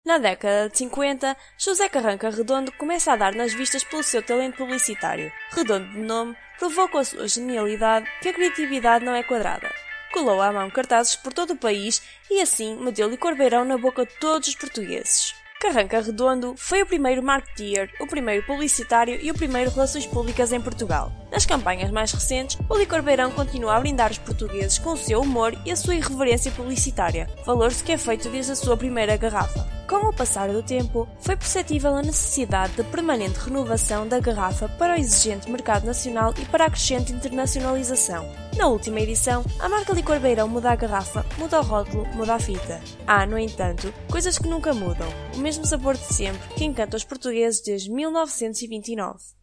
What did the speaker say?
Na década de 50, José Carranca Redondo começa a dar nas vistas pelo seu talento publicitário. Redondo de nome, provou com a sua genialidade que a criatividade não é quadrada. Colou à mão cartazes por todo o país e assim meteu licor beirão na boca de todos os portugueses. Carranca Redondo foi o primeiro marketeer, o primeiro publicitário e o primeiro relações públicas em Portugal. Nas campanhas mais recentes, o licor beirão continua a brindar os portugueses com o seu humor e a sua irreverência publicitária, valor-se que é feito desde a sua primeira garrafa. Com o passar do tempo, foi perceptível a necessidade de permanente renovação da garrafa para o exigente mercado nacional e para a crescente internacionalização. Na última edição, a marca Licor Beirão muda a garrafa, muda o rótulo, muda a fita. Há, no entanto, coisas que nunca mudam. O mesmo sabor de sempre que encanta os portugueses desde 1929.